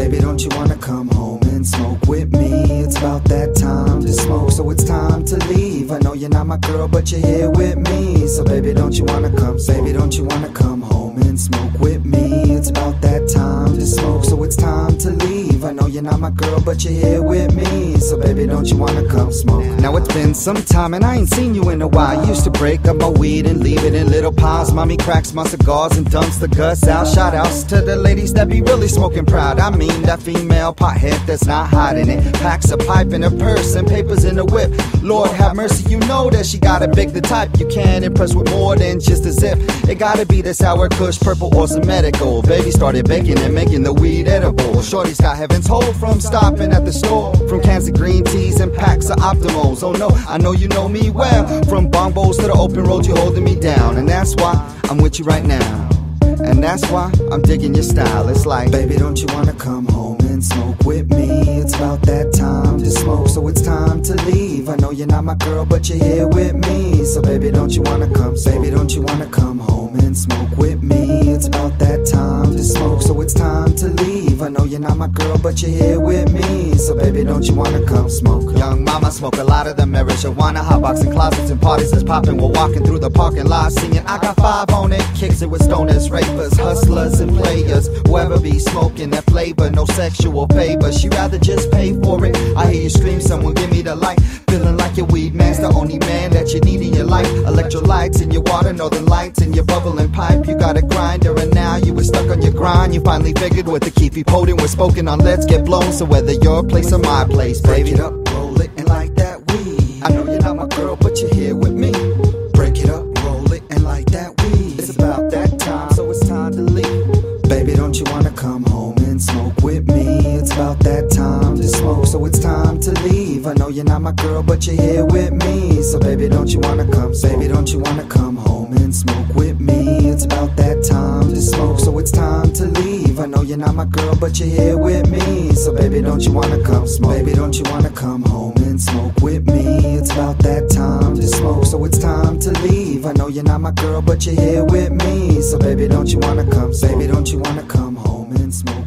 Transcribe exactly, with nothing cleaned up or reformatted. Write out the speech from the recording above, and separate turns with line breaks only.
Baby, don't you wanna come home and smoke with me? It's about that time to smoke, so it's time to leave. I know you're not my girl, but you're here with me. So baby, don't you wanna come, baby, don't you wanna come home and smoke with me? It's about that time to smoke, so it's time to leave. I know you're not my girl, but you're here with me. So baby, don't you wanna come smoke? Now it's been some time and I ain't seen you in a while. Used to break up my weed and leave it in little piles. Mommy cracks my cigars and dumps the guts out. Shout outs to the ladies that be really smoking proud. I mean that female pothead that's not hiding it. Packs a pipe in her purse and papers in the whip. Lord have mercy, you know that she got a big, the type you can't impress with more than just a zip. It gotta be the sour kush, purple or some medical. Baby started baking and making the weed edible. Shorty's got heaven's hold from stopping at the store. From cans of green teas and packs of Optimals. Oh no, I know you know me well. From bongos to the open road, you holding me down. And that's why I'm with you right now. And that's why I'm digging your style. It's like, baby, don't you wanna come home and smoke with me? It's about that time to smoke, so it's time to leave. I know you're not my girl, but you're here with me. So baby, don't you wanna come, baby, don't you wanna come home and smoke with me? It's about that time to smoke, so it's time to leave. I know you're not my girl, but you're here with me. So baby, don't you wanna come smoke? Young mama smoke a lot of the marijuana. Hotboxing closets and parties is popping. We're walking through the parking lot singing I got five on it. Kicks it with stoners, rapers, hustlers and players. Whoever be smoking that flavor, no sexual favor. She rather just pay for it. I hear you scream, someone give me the light. Feeling like your weed man's the only man that you need in your life. Electrolytes in your water, northern lights in your bubbling pipe. You got a grinder and now you were stuck on your grind. You finally figured with the keefy potent, we're spoken on, let's get blown. So whether your place or my place, baby, break it up, roll it and light that weed. I know you're not my girl, but you're here with me. Break it up, roll it and light that weed. It's about that time, so it's time to leave. Baby, don't you wanna come home and smoke with me? It's about that time to smoke, so it's time to leave. I know you're not my girl, but you're here with me. So baby, don't you wanna come, baby, don't you wanna come home and smoke with me? It's about that time to smoke, so it's time to leave. I know you're not my girl, but you're here with me. So baby, don't you wanna come smoke? Baby, don't you wanna come home and smoke with me? It's about that time to smoke, so it's time to leave. I know you're not my girl, but you're here with me. So baby, don't you wanna come, baby, don't you wanna come home and smoke?